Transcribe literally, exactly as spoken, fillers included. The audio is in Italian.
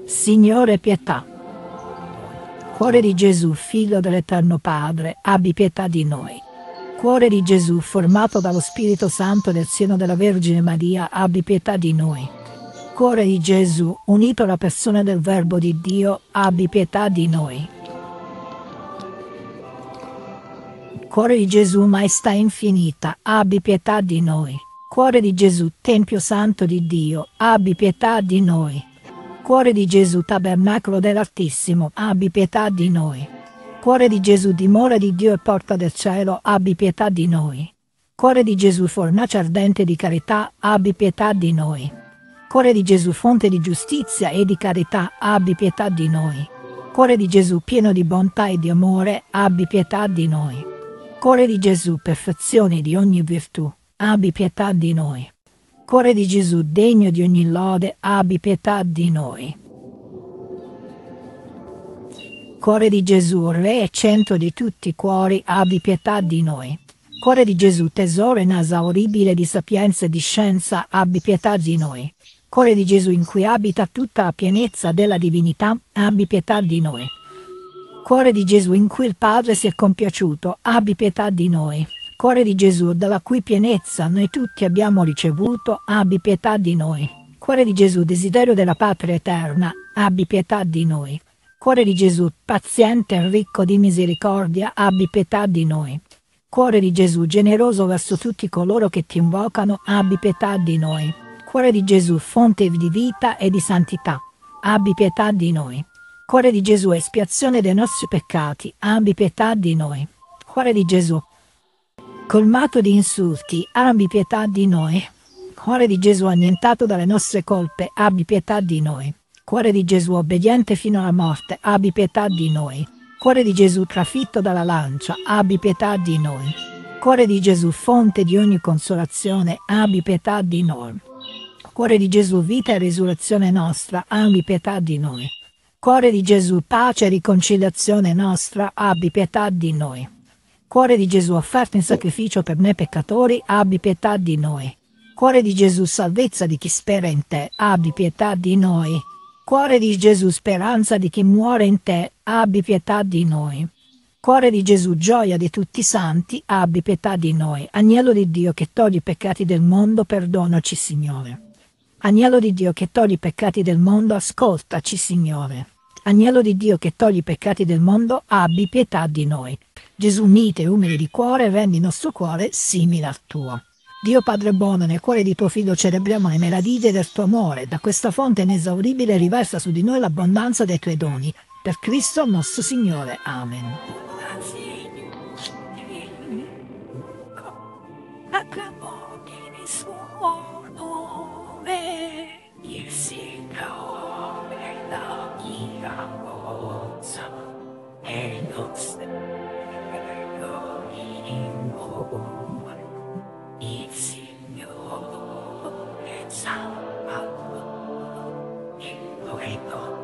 Signore, pietà. Cuore di Gesù, Figlio dell'Eterno Padre, abbi pietà di noi. Cuore di Gesù, formato dallo Spirito Santo nel seno della Vergine Maria, abbi pietà di noi. Cuore di Gesù, unito alla persona del Verbo di Dio, abbi pietà di noi. Cuore di Gesù, Maestà infinita, abbi pietà di noi. Cuore di Gesù, Tempio Santo di Dio, abbi pietà di noi. Cuore di Gesù, Tabernacolo dell'Altissimo, abbi pietà di noi. Cuore di Gesù, dimora di Dio e porta del cielo, abbi pietà di noi. Cuore di Gesù, fornace ardente di carità, abbi pietà di noi. Cuore di Gesù, fonte di giustizia e di carità, abbi pietà di noi. Cuore di Gesù, pieno di bontà e di amore, abbi pietà di noi. Cuore di Gesù, perfezione di ogni virtù, abbi pietà di noi. Cuore di Gesù, degno di ogni lode, abbi pietà di noi. Cuore di Gesù, Re e centro di tutti i cuori, abbi pietà di noi. Cuore di Gesù, tesoro inesauribile di sapienza e di scienza, abbi pietà di noi. Cuore di Gesù, in cui abita tutta la pienezza della divinità, abbi pietà di noi. Cuore di Gesù, in cui il Padre si è compiaciuto, abbi pietà di noi. Cuore di Gesù, dalla cui pienezza noi tutti abbiamo ricevuto, abbi pietà di noi. Cuore di Gesù, desiderio della patria eterna, abbi pietà di noi. Cuore di Gesù, paziente e ricco di misericordia, abbi pietà di noi. Cuore di Gesù, generoso verso tutti coloro che ti invocano, abbi pietà di noi. Cuore di Gesù, fonte di vita e di santità, abbi pietà di noi. Cuore di Gesù, espiazione dei nostri peccati, abbi pietà di noi. Cuore di Gesù, colmato di insulti, abbi pietà di noi. Cuore di Gesù, annientato dalle nostre colpe, abbi pietà di noi. Cuore di Gesù, obbediente fino alla morte, abbi pietà di noi. Cuore di Gesù, trafitto dalla lancia, abbi pietà di noi. Cuore di Gesù, fonte di ogni consolazione, abbi pietà di noi. Cuore di Gesù, vita e risurrezione nostra, abbi pietà di noi. Cuore di Gesù, pace e riconciliazione nostra, abbi pietà di noi. Cuore di Gesù, offerta in sacrificio per noi peccatori, abbi pietà di noi. Cuore di Gesù, salvezza di chi spera in te, abbi pietà di noi. Cuore di Gesù, speranza di chi muore in te, abbi pietà di noi. Cuore di Gesù, gioia di tutti i santi, abbi pietà di noi. Agnello di Dio che togli i peccati del mondo, perdonaci, Signore. Agnello di Dio che togli i peccati del mondo, ascoltaci, Signore. Agnello di Dio che togli i peccati del mondo, abbi pietà di noi. Gesù, mite e umile di cuore, rendi il nostro cuore simile al tuo. Dio Padre buono, nel cuore di tuo Figlio celebriamo le meraviglie del tuo amore. Da questa fonte inesauribile riversa su di noi l'abbondanza dei tuoi doni. Per Cristo nostro Signore. Amen. Il Signore è la mia forza e non spero in voi. Il Signore è salvato, il tuo